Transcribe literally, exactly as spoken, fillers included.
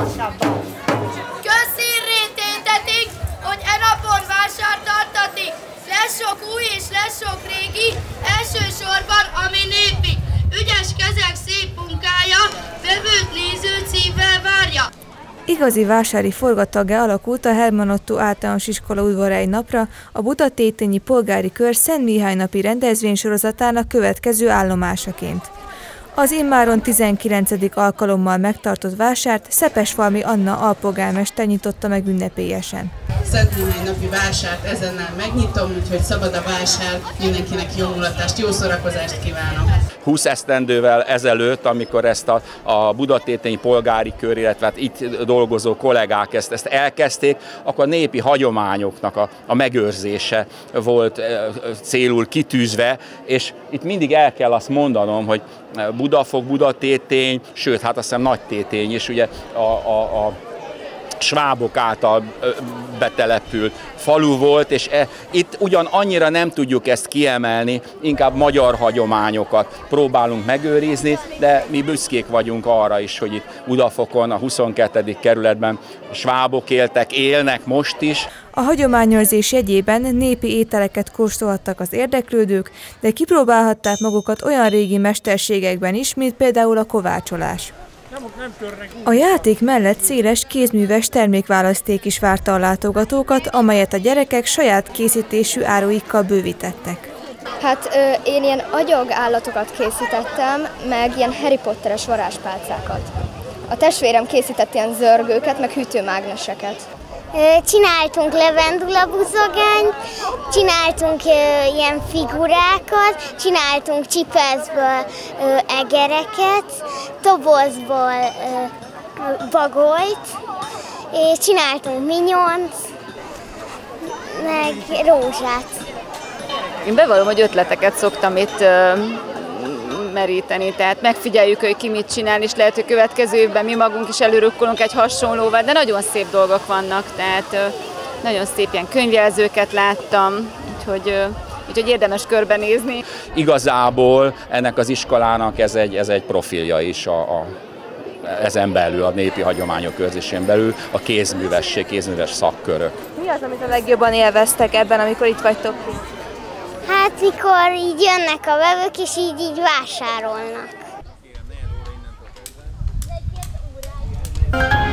gyorsabban. Közszínré tétetik, hogy e napon vásár tartatik. Lesz sok új és lesz sok régi, elsősorban ami népi. Ügyes kezek szép munkája, vevőt nézőt szívvel várja. Igazi vásári forgataggá alakult a Herman Ottó általános iskola udvara egy napra a Budatétényi Polgári Kör Szent Mihály napi rendezvénysorozatának következő állomásaként. Az immáron tizenkilencedik alkalommal megtartott vásárt Szepesfalmi Anna alpolgármester nyitotta meg ünnepélyesen. Szent Mihály napi vásárt ezennel megnyitom, úgyhogy szabad a vásár, mindenkinek jó mulatást, jó szórakozást kívánok! húsz esztendővel ezelőtt, amikor ezt a, a Budatétényi Polgári Kör, illetve hát itt dolgozó kollégák ezt, ezt elkezdték, akkor a népi hagyományoknak a, a megőrzése volt célul kitűzve, és itt mindig el kell azt mondanom, hogy Budafok, Budatétény, sőt, hát azt hiszem Nagytétény is, ugye a, a, a svábok által betelepült falu volt, és e, itt ugyan annyira nem tudjuk ezt kiemelni, inkább magyar hagyományokat próbálunk megőrizni, de mi büszkék vagyunk arra is, hogy itt Budafokon, a huszonkettedik kerületben svábok éltek, élnek most is. A hagyományőrzés jegyében népi ételeket kóstolhattak az érdeklődők, de kipróbálhatták magukat olyan régi mesterségekben is, mint például a kovácsolás. A játék mellett széles kézműves termékválaszték is várta a látogatókat, amelyet a gyerekek saját készítésű áruikkal bővítettek. Hát ö, én ilyen agyag állatokat készítettem, meg ilyen Harry Potteres varázspálcákat. A testvérem készített ilyen zörgőket, meg hűtőmágneseket. Csináltunk levendulabuzogányt, csináltunk uh, ilyen figurákat, csináltunk csipeszből uh, egereket, tobozból uh, bagolyt, és csináltunk minyont, meg rózsát. Én bevallom, hogy ötleteket szoktam itt uh, meríteni, tehát megfigyeljük, hogy ki mit csinál, és lehet, hogy következő évben mi magunk is előrukkolunk egy hasonlóval, de nagyon szép dolgok vannak, tehát nagyon szép ilyen könyvjelzőket láttam, úgyhogy, úgyhogy érdemes körbenézni. Igazából ennek az iskolának ez egy, ez egy profilja is a, a, ezen belül, a népi hagyományok őrzésén belül, a kézművesség, kézműves szakkörök. Mi az, amit a legjobban élveztek ebben, amikor itt vagytok? Hát, mikor így jönnek a vevők, és így, így vásárolnak.